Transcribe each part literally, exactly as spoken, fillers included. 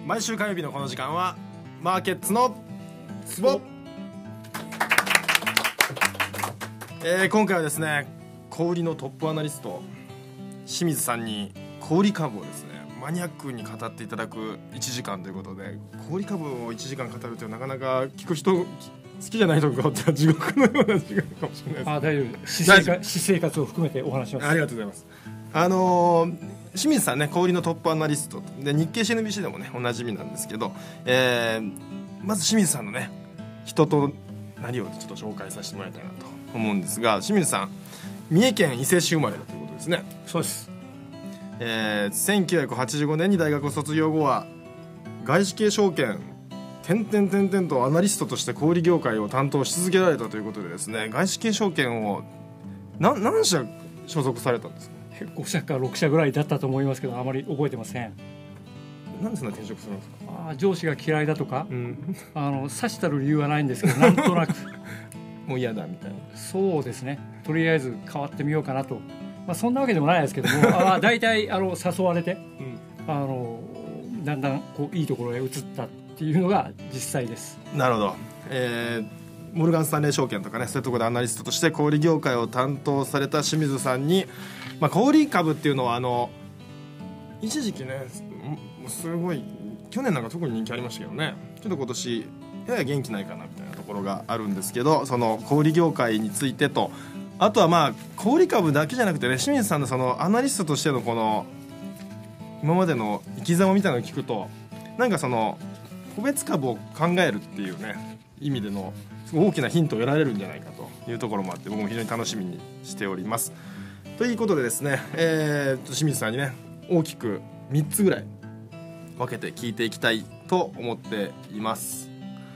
毎週火曜日のこの時間はマーケッツのツボ、えー、今回はですね、小売りのトップアナリスト清水さんに小売株をですねマニアックに語っていただくいちじかんということで、小売株をいちじかん語るというなかなか聞く人好きじゃない人にとっては地獄のような時間かもしれないです。 あ、大丈夫。私生活、私生活を含めてお話します。 ありがとうございます。あのー、清水さんね、小売りのトップアナリストで日経 シーエヌビーシー でもねおなじみなんですけど、えー、まず清水さんのね人と何をちょっと紹介させてもらいたいなと思うんですが、清水さん三重県伊勢市生まれだということですね。 そうです。 えー、せんきゅうひゃくはちじゅうごねんに大学を卒業後は外資系証券点々点々とアナリストとして小売業界を担当し続けられたということでですね、外資系証券を何, 何社所属されたんですか？ ご社かろく社ぐらいだったと思いますけど、あまり覚えてません。 なんでそんな転職するんですか？ あ、上司が嫌いだとか、 うん、 あのさしたる理由はないんですけど、なんとなくもう嫌だみたいな。 そうですね、とりあえず変わってみようかなと、まあ、そんなわけでもないですけどもあ大体あの誘われて、うん、あのだんだんこういいところへ移ったっていうのが実際です。 なるほど。えーモルガンスタンレー証券とかね、そういうところでアナリストとして小売業界を担当された清水さんに、まあ、小売株っていうのはあの一時期ねすごい去年なんか特に人気ありましたけどね、ちょっと今年やや元気ないかなみたいなところがあるんですけど、その小売業界についてと、あとはまあ小売株だけじゃなくてね、清水さんのそのアナリストとしてのこの今までの生き様みたいなのを聞くと、なんかその個別株を考えるっていうね意味での大きなヒントを得られるんじゃないかというところもあって、僕も非常に楽しみにしております。ということでですね、えー、清水さんにね大きくみっつぐらい分けて聞いていきたいと思っています。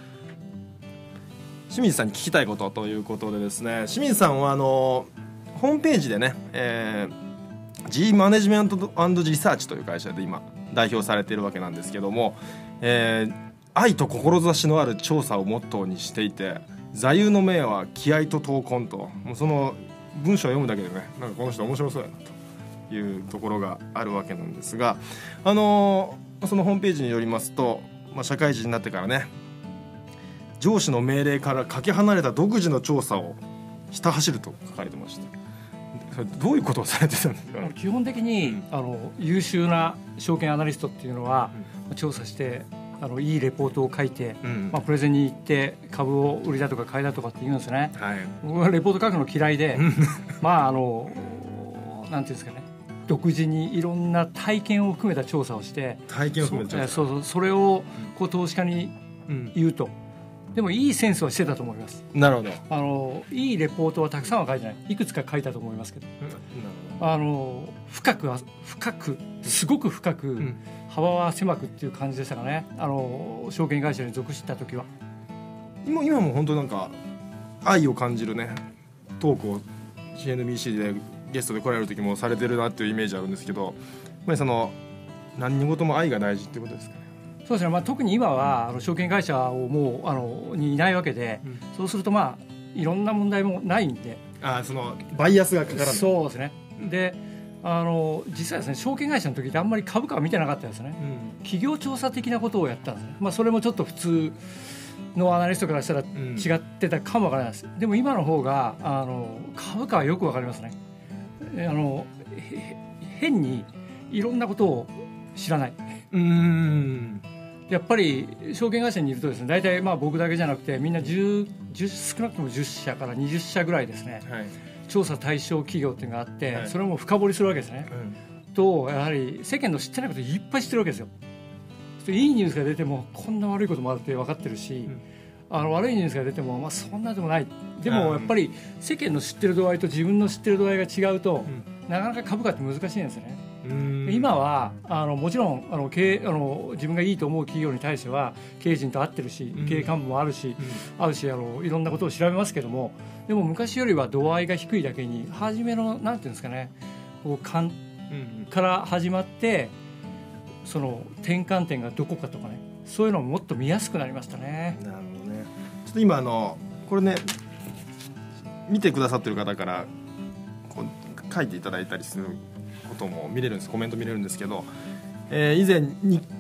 清水さんに聞きたいことということでですね、清水さんはあのホームページでね、えー、G マネジメント&リサーチという会社で今代表されているわけなんですけども、えー愛と志のある調査をモットーにしていて、座右の銘は気合と闘魂と、もうその文章を読むだけでね、なんかこの人面白そうやなというところがあるわけなんですが、あのー、そのホームページによりますと、まあ、社会人になってからね上司の命令からかけ離れた独自の調査をひた走ると書かれてました。それどういうことをされてたんですか？ 基本的に、うん、あの優秀な証券アナリストっていうのは、うん、調査してあのいいレポートを書いて、うんまあ、プレゼンに行って株を売りだとか買いだとかって言うんですね、はい、僕はレポート書くの嫌いでまああのなんていうんですかね、独自にいろんな体験を含めた調査をして体験を含めた調査、 そうそう、それをこう投資家に言うと、うん、でもいいセンスはしてたと思います。 なるほど。 あのいいレポートはたくさんは書いてない、いくつか書いたと思いますけど、うん、なるほど。あの深く深くすごく深く、うん幅は狭くっていう感じでしたかね、あの証券会社に属した時は。 今, 今も本当なんか愛を感じるねトークを シーエヌビーシー でゲストで来られる時もされてるなっていうイメージあるんですけど、やっぱりその何事も愛が大事ってことですかね？ そうですね、まあ、特に今はあの証券会社をもうあのにいないわけで、うん、そうするとまあいろんな問題もないんで、 あそのバイアスがかからない。 そうですね。であの実際ですね、証券会社の時ってあんまり株価は見てなかったですね、うん、企業調査的なことをやったんですね、まあ、それもちょっと普通のアナリストからしたら違ってたかもわからないです、うん、でも今の方があの株価はよくわかりますね。あの変にいろんなことを知らない。うーんやっぱり証券会社にいるとですね、大体まあ僕だけじゃなくてみんなじゅう、じゅう少なくともじゅっ社からにじゅっ社ぐらいですね、はい、調査対象企業っていうのがあって、はい、それも深掘りするわけですね、うん、とやはり世間の知ってないこといっぱい知ってるわけですよ。いいニュースが出てもこんな悪いこともあるって分かってるし、うん、あの悪いニュースが出ても、まあ、そんなでもない。でもやっぱり世間の知ってる度合いと自分の知ってる度合いが違うと、うん、なかなか株価って難しいんですよね。今はあのもちろんあの経営あの自分がいいと思う企業に対しては経営陣と会ってるし、経営幹部もあるし、うん、あるしあのいろんなことを調べますけども、でも昔よりは度合いが低いだけに初めのなんていうんですかね、こう勘から始まってその転換点がどこかとかね、そういうのももっと見やすくなりましたね。 なるほどね。ちょっと今あのこれね見てくださってる方からこう書いていただいたりすることも見れるんです、コメント見れるんですけど、えー、以前に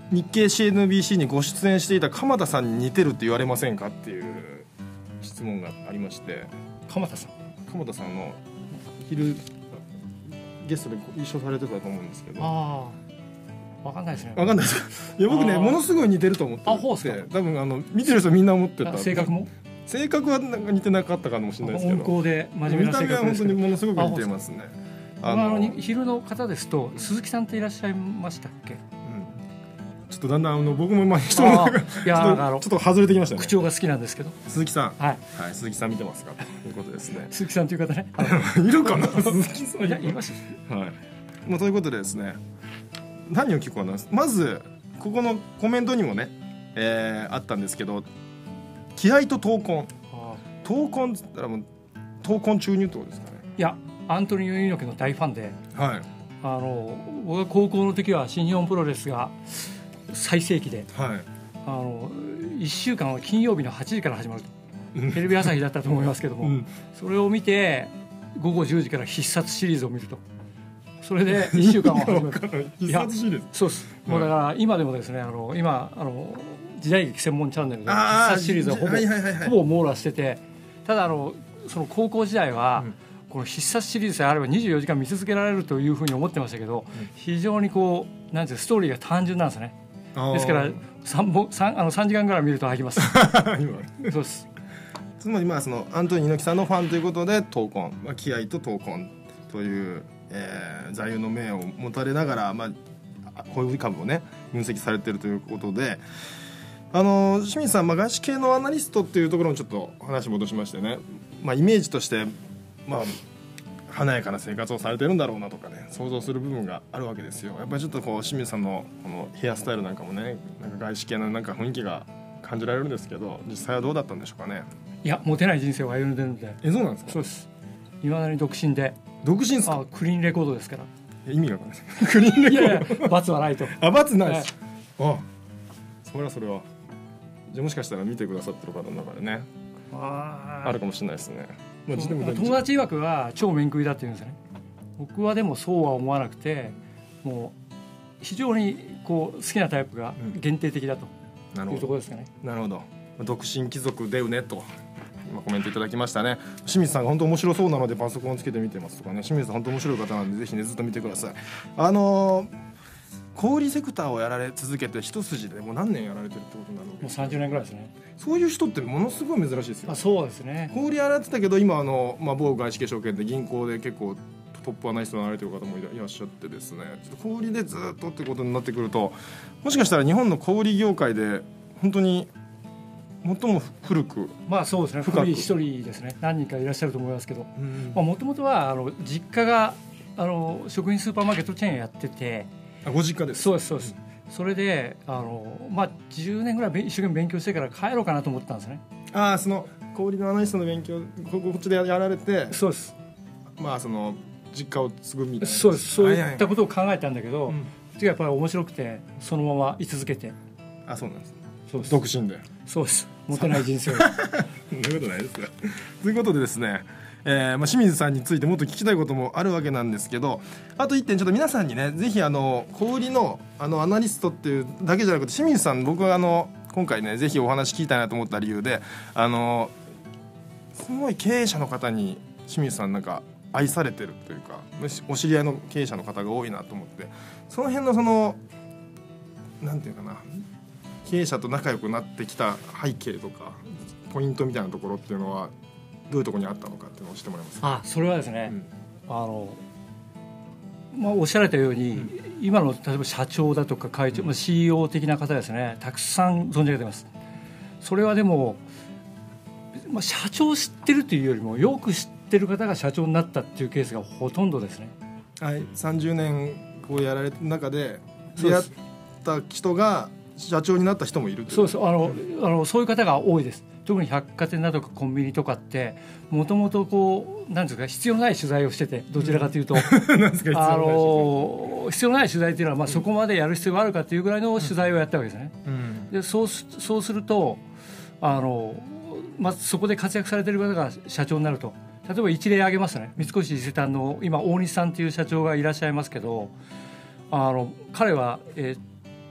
日経 シーエヌビーシー にご出演していた鎌田さんに似てるって言われませんかっていう質問がありまして。 鎌田さん鎌田さんの昼ゲストで一緒されてたと思うんですけど。 ああ、分かんないですね。 分かんないですか。いや僕ねものすごい似てると思ってて、 あ、ほうですか。 多分あの見てる人みんな思ってた。 性格も性格はなんか似てなかったかもしれないですけど、 温厚で真面目な性格ですけど、見た目は本当にものすごく似てますね。 あのあの昼の方ですと鈴木さんっていらっしゃいましたっけ？ ちょっとだんだんあの僕も今人の中がちょっと外れてきましたね。 口調が好きなんですけど。 鈴木さん、 はい、 はい、鈴木さん見てますかということですね。 鈴木さんという方ねいるかな鈴木さん。 いやいます。 はい。もうということでですね、何を聞くかな。まずここのコメントにもね、えー、あったんですけど、気合と闘魂。闘魂って言ったらもう闘魂注入ってことですかね。 いや、アントニオ猪木の大ファンで、 はい、 あの僕が高校の時は新日本プロレスが最盛期で、はい、あのいっしゅうかんは金曜日のはちじから始まるとテレビ朝日だったと思いますけども、うん、それを見てごごじゅうじから必殺シリーズを見ると、それでいっしゅうかんは始まる必殺シリーズ。 そうです、はい、もうだから今でもですね、あの今あの時代劇専門チャンネルで必殺シリーズをほぼ、はいはいはいはい、ほぼ網羅してて、ただあのその高校時代は、うん、この必殺シリーズであればにじゅうよじかん見続けられるというふうに思ってましたけど、うん、非常にこうなんていうストーリーが単純なんですね。ですから 3, 本 3, あのさんじかんぐらい見ると飽きますそうです。 つまりまあそのアントニオ猪木さんのファンということで闘魂、まあ、気合と闘魂という、えー、座右の銘を持たれながら、まあ、こういう株をね分析されているということで、あの清水さん、まあ、外資系のアナリストっていうところもちょっと話戻しましてね、まあ、イメージとして、まあ、華やかな生活をされてるんだろうなとかね、想像する部分があるわけですよ。やっぱりちょっとこう清水さんのこのヘアスタイルなんかもね、なんか外資系のなんか雰囲気が感じられるんですけど、実際はどうだったんでしょうかね。 いや、モテない人生を歩んでるんで。 え、そうなんですか。 そうです。いまだに独身で。 独身ですか。 あ、クリーンレコードですから。 意味が分かんないクリーンレコード。いやいや、罰はないと。 あ、罰ないです、はい、あ、それはそれはじゃあもしかしたら見てくださってる方の中でね、あ, あるかもしれないですね。まあ、 友達曰くは超面食いだって言うんですよね。僕はでもそうは思わなくて、もう非常にこう好きなタイプが限定的だというところですかね。 なるほど。独身貴族でうねと今コメントいただきましたね。清水さんが本当面白そうなのでパソコンをつけて見てますとかね、清水さん本当面白い方なんでぜひねずっと見てください。あのー、小売セクターをやられ続けて一筋でもう何年やられてるってことなの？もうさんじゅうねんぐらいですね。 そういう人ってものすごい珍しいですよ。 あ、そうですね。 小売やられてたけど今あの、まあ、某外資系証券で銀行で結構トップアナリストになられてる方もいらっしゃってですね、ちょっと小売でずっとってことになってくると、もしかしたら日本の小売業界で本当に最も古く、 まあそうですね、古い一人ですね。何人かいらっしゃると思いますけど、もともとはあの実家があの食品スーパーマーケットチェーンやってて。 あ、ご実家です。 そうですそうです、うん、それであの、まあ、じゅうねんぐらい一生懸命勉強してから帰ろうかなと思ったんですね。 ああ、その小売のアナリストの勉強こっちでやられて、 そうです、 まあその実家を継ぐみたいな。 そうです、そういったことを考えたんだけど、うん、やっぱり面白くてそのまま居続けて。 あ、そうなんです。 そうです、 独身で。 そうです、モテない人生をそんなことないですよということでですね、えーまあ、清水さんについてもっと聞きたいこともあるわけなんですけど、あといってんちょっと皆さんにねぜひあの小売のあのアナリストっていうだけじゃなくて、清水さん僕はあの今回ねぜひお話聞きたいなと思った理由で、あのすごい経営者の方に清水さんなんか愛されてるというか、お知り合いの経営者の方が多いなと思って、その辺のそのなんていうかな、経営者と仲良くなってきた背景とかポイントみたいなところっていうのはどういうところにあったのかっていうのを教えてもらいますか。 あ、それはですね、うん、あのまあ、おっしゃられたように、うん、今の例えば社長だとか会長、うん、シーイーオー 的な方ですね、たくさん存じ上げてます。それはでも、まあ、社長を知ってるというよりもよく知ってる方が社長になったっていうケースがほとんどですね。 はい、さんじゅうねんこうやられた中で出会った人が社長になった人もいるという。 そうです、あの、うん、あのそういう方が多いです。特に百貨店だとかコンビニとかってもともとこうなんですか、必要ない取材をしてて、どちらかというと、うん、あの必要ない取材っていうのは、まあ、そこまでやる必要があるかというぐらいの取材をやったわけですね、うん、で そう, そうするとあの、まあ、そこで活躍されている方が社長になると、例えば一例挙げますね、三越伊勢丹の今大西さんという社長がいらっしゃいますけど、あの彼は、えー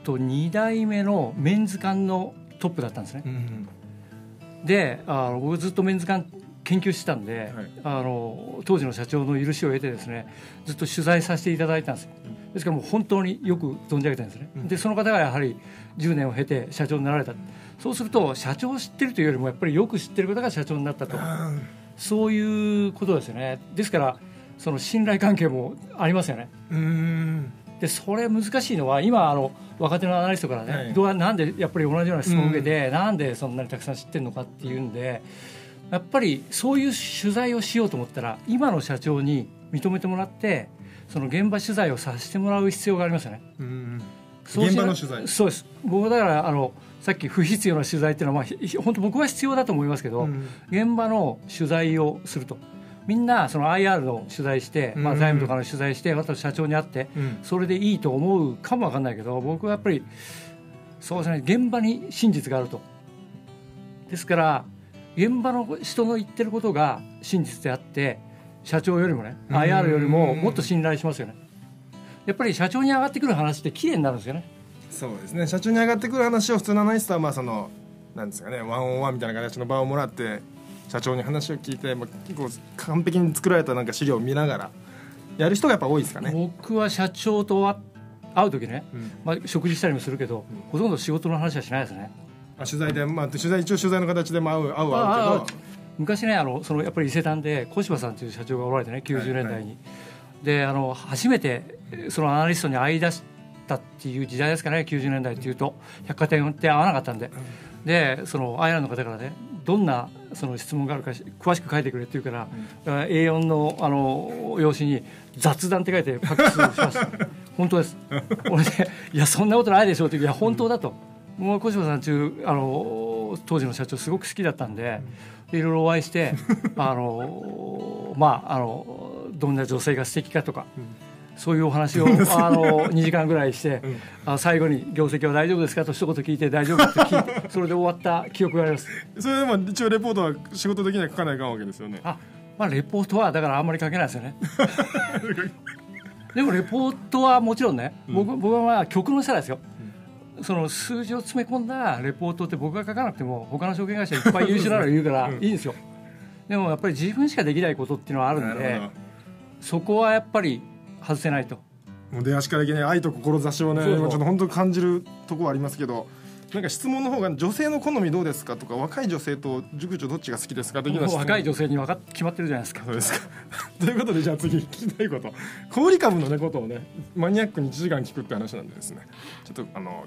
とに代目のメンズ館のトップだったんですね、うん、であの僕ずっとメンズ館研究してたんで、はい、あの当時の社長の許しを得てですねずっと取材させていただいたんですよ。ですからもう本当によく存じ上げてるんですね、うん、でその方がやはりじゅうねんを経て社長になられた。そうすると社長を知ってるというよりもやっぱりよく知ってる方が社長になったと、そういうことですよね。ですからその信頼関係もありますよね。うーんでそれ難しいのは今あの若手のアナリストからね、はい、どうなんでやっぱり同じような質問を受けて、うん、なんでそんなにたくさん知ってるのかっていうんで、やっぱりそういう取材をしようと思ったら今の社長に認めてもらってその現場取材をさせてもらう必要がありますよね。うん、そう現場の取材そうです。僕だからあのさっき不必要な取材っていうのは、まあ、本当僕は必要だと思いますけど、うん、現場の取材をするとみんなその アイアール の取材して、まあ、財務とかの取材して私社長に会ってそれでいいと思うかも分かんないけど、僕はやっぱりそうですね、現場に真実があると。ですから現場の人の言ってることが真実であって社長よりもね アイアール よりももっと信頼しますよね。やっぱり社長に上がってくる話って綺麗になるんですよね。 そうですね、社長に上がってくる話を普通のアナリストはまあそのなんですかね、ワンオンワンみたいな形の場をもらって社長に話を聞いて、まあ、結構完璧に作られたなんか資料を見ながらやる人がやっぱ多いですかね。 僕は社長と会う時ね、うんまあ、食事したりもするけど、うん、ほとんど仕事の話はしないですね。 あ取材で、まあ、取材一応取材の形でも会う会う会うけど、 昔ねあのそのやっぱり伊勢丹で小柴さんという社長がおられてねきゅうじゅうねんだいに、はいはい、であの初めてそのアナリストに会い出したっていう時代ですかね。きゅうじゅうねんだいっていうと百貨店って会わなかったんで、うん、でそのアイアールの方からねどんなその質問があるか詳しく書いてくれって言うから、うん、エーよん の, あの用紙に雑談って書いてパックスしました本当です俺でいやそんなことないでしょって言ういや本当だと、うん、もう小柴さん中あの当時の社長すごく好きだったんで、うん、いろいろお会いしてあのまああのどんな女性が素敵かとか、うんそういうお話をあのにじかんぐらいして、うん、あ最後に業績は大丈夫ですかと一言聞いて大丈夫って聞いてそれで終わった記憶があります。 それでも一応レポートは仕事的には書かないかんわけですよね。 あ、まあ、レポートはだからあんまり書けないですよねでもレポートはもちろんね、うん、僕, 僕はまあ局の下ですよ、うん、その数字を詰め込んだレポートって僕が書かなくても他の証券会社いっぱい優秀なの言うからいいんですよ、うん、でもやっぱり自分しかできないことっていうのはあるんでそこはやっぱり外せないと。 もう出足からいけない愛と志をねそうそう今ちょっと本当に感じるところはありますけど、なんか質問の方が女性の好みどうですかとか若い女性と熟女どっちが好きですか的な質問。 若い女性に分か決まってるじゃないですか。 そうですかということでじゃあ次聞きたいこと小売株の、ね、ことをねマニアックにいちじかん聞くって話なんでですね、ちょっとあの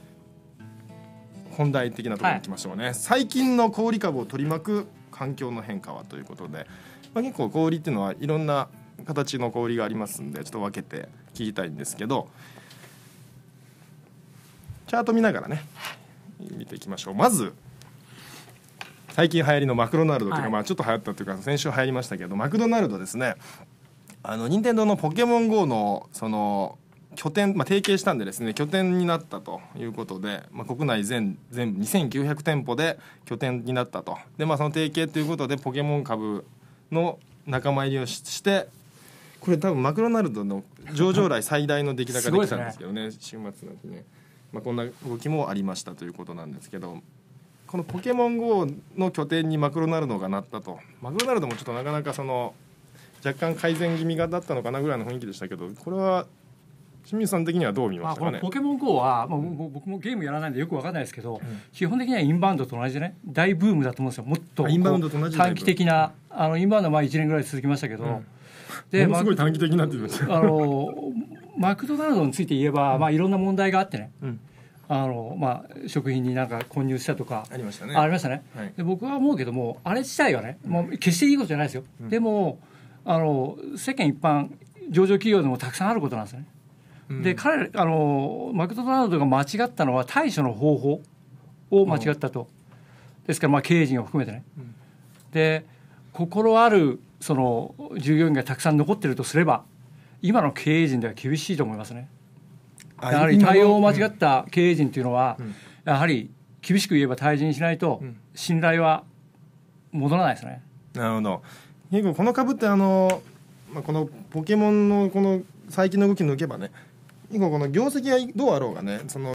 本題的なところに行きましょうね、はい、最近の小売株を取り巻く環境の変化はということで、まあ、結構小売っていうのはいろんな形の小売がありますんでちょっと分けて聞きたいんですけど、チャート見ながらね見ていきましょう。まず最近流行りのマクドナルドというか、はいまあ、ちょっと流行ったというか先週流行りましたけどマクドナルドですね、あの任天堂のポケモン ゴー のその拠点、まあ、提携したんでですね拠点になったということで、まあ、国内全全部にせんきゅうひゃくてんぽで拠点になったと。で、まあ、その提携ということでポケモン株の仲間入りをしてこれ多分マクドナルドの上場来最大の出来高できたんですけどね週末なんてね、まあ、こんな動きもありましたということなんですけど、このポケモン ゴー の拠点にマクドナルドがなったと。マクドナルドもちょっとなかなかその若干改善気味がだったのかなぐらいの雰囲気でしたけど、これは清水さん的にはどう見ましたかね。 あこのポケモン ゴー は、まあ、僕もゲームやらないんでよく分かんないですけど、うん、基本的にはインバウンドと同じでね大ブームだと思うんですよ。もっとインバウンドと同じ短期的なあのインバウンドはまあいちねんぐらい続きましたけど、うんでものすごい短期的になってるんですよ。 あのマクドナルドについて言えば、うんまあ、いろんな問題があってね、うんあのまあ、食品になんか混入したとかありましたね。 ありましたね、はい、で僕は思うけどもあれ自体はねもう決していいことじゃないですよ、うん、でもあの世間一般上場企業でもたくさんあることなんですよね、うん、で彼あのマクドナルドが間違ったのは対処の方法を間違ったと、うん、ですからまあ経営陣を含めてね、うん、で心あるその従業員がたくさん残っているとすれば今の経営陣では厳しいと思いますね。やはり対応を間違った経営陣というのは、うん、やはり厳しく言えば退陣しないと信頼は戻らないですね、 うん、なるほど。結構この株ってあの、まあ、このポケモンのこの最近の動き抜けばね結構この業績がどうあろうがねその